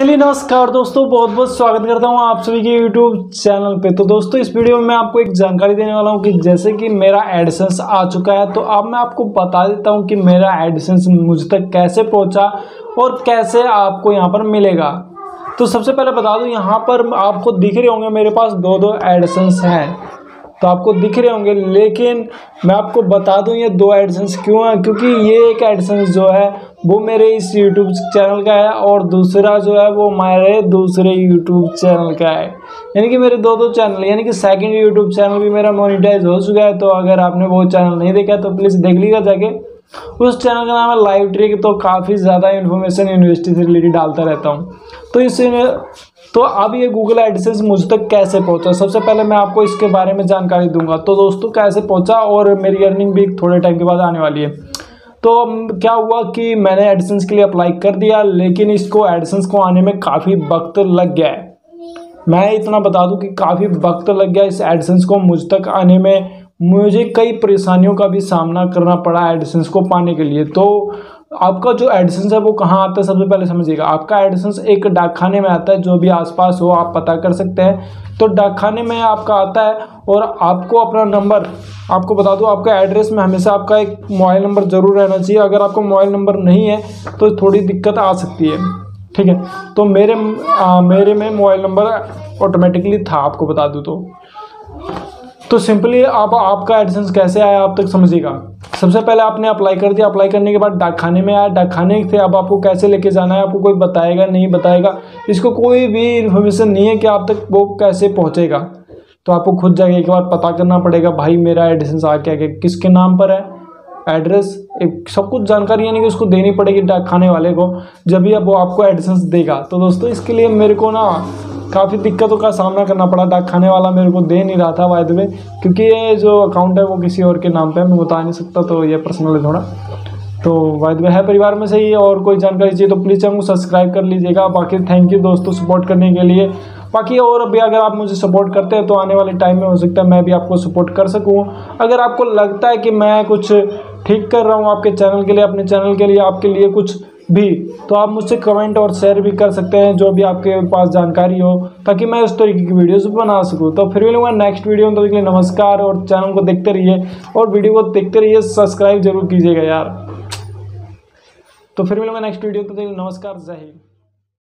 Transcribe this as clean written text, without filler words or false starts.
चलिए नमस्कार दोस्तों, बहुत बहुत स्वागत करता हूं आप सभी के यूट्यूब चैनल पे। तो दोस्तों इस वीडियो में मैं आपको एक जानकारी देने वाला हूं कि जैसे कि मेरा एडसेंस आ चुका है, तो अब मैं आपको बता देता हूं कि मेरा एडसेंस मुझ तक कैसे पहुंचा और कैसे आपको यहां पर मिलेगा। तो सबसे पहले बता दूं, यहाँ पर आपको दिख रहे होंगे मेरे पास दो एडसेंस हैं, तो आपको दिख रहे होंगे। लेकिन मैं आपको बता दूं ये दो एडसेंस क्यों है, क्योंकि ये एक एडसेंस जो है वो मेरे इस यूट्यूब चैनल का है और दूसरा जो है वो हमारे दूसरे यूट्यूब चैनल का है। यानी कि मेरे दो चैनल, यानी कि सेकंड यूट्यूब चैनल भी मेरा मोनेटाइज हो चुका है। तो अगर आपने वो चैनल नहीं देखा तो प्लीज़ देख लीजिएगा जाके। उस चैनल का नाम है लाइव ट्रिक। तो काफ़ी ज़्यादा इन्फॉर्मेशन यूनिवर्सिटी से रिलेटेड डालता रहता हूँ। तो अब ये गूगल एडसेंस मुझ तक कैसे पहुंचा, सबसे पहले मैं आपको इसके बारे में जानकारी दूंगा। तो दोस्तों कैसे पहुंचा और मेरी अर्निंग भी थोड़े टाइम के बाद आने वाली है। तो क्या हुआ कि मैंने एडसेंस के लिए अप्लाई कर दिया, लेकिन इसको एडसेंस को आने में काफ़ी वक्त लग गया है। मैं इतना बता दूं कि काफ़ी वक्त लग गया इस एडसेंस को मुझ तक आने में। मुझे कई परेशानियों का भी सामना करना पड़ा एडसेंस को पाने के लिए। तो आपका जो एडसेंस है वो कहाँ आता है, सबसे पहले समझिएगा। आपका एडसेंस एक डाकखाने में आता है, जो भी आसपास हो आप पता कर सकते हैं। तो डाकखाने में आपका आता है और आपको अपना नंबर, आपको बता दूं आपका एड्रेस में हमेशा आपका एक मोबाइल नंबर ज़रूर रहना चाहिए। अगर आपका मोबाइल नंबर नहीं है तो थोड़ी दिक्कत आ सकती है, ठीक है। तो मेरे में मोबाइल नंबर ऑटोमेटिकली था, आपको बता दूं तो सिंपली आपका एडसेंस कैसे आया आप तक समझिएगा। सबसे पहले आपने अप्लाई कर दिया, अप्लाई करने के बाद डाकखाने में आया, डाकखाने से अब आपको कैसे लेके जाना है आपको कोई बताएगा नहीं बताएगा, इसको कोई भी इन्फॉर्मेशन नहीं है कि आप तक वो कैसे पहुंचेगा। तो आपको खुद जाके एक बार पता करना पड़ेगा, भाई मेरा एडसेंस आ क्या किसके नाम पर है, एड्रेस एक सब कुछ जानकारी यानी कि उसको देनी पड़ेगी डाकखाने वाले को, जब भी अब वो आपको एडसेंस देगा। तो दोस्तों इसके लिए मेरे को ना काफ़ी दिक्कतों का सामना करना पड़ा। डाकखाने वाला मेरे को दे नहीं रहा था बाय द वे, क्योंकि ये जो अकाउंट है वो किसी और के नाम पे है, मैं बता नहीं सकता, तो ये पर्सनल है थोड़ा। तो बाय द वे है परिवार में से ही, और कोई जानकारी चाहिए तो प्लीज़ चैनल को सब्सक्राइब कर लीजिएगा। बाकी थैंक यू दोस्तों सपोर्ट करने के लिए। बाकी और भी अगर आप मुझे सपोर्ट करते हैं तो आने वाले टाइम में हो सकता है मैं भी आपको सपोर्ट कर सकूँ। अगर आपको लगता है कि मैं कुछ ठीक कर रहा हूँ आपके चैनल के लिए, अपने चैनल के लिए, आपके लिए कुछ भी, तो आप मुझसे कमेंट और शेयर भी कर सकते हैं जो भी आपके पास जानकारी हो, ताकि मैं उस तरीके की वीडियोस बना सकूं। तो फिर मिलूंगा नेक्स्ट वीडियो में, तो इसके लिए नमस्कार। और चैनल को देखते रहिए और वीडियो को देखते रहिए, सब्सक्राइब जरूर कीजिएगा यार। तो फिर मिलूंगा नेक्स्ट वीडियो, तो नमस्कार, जय हिंद।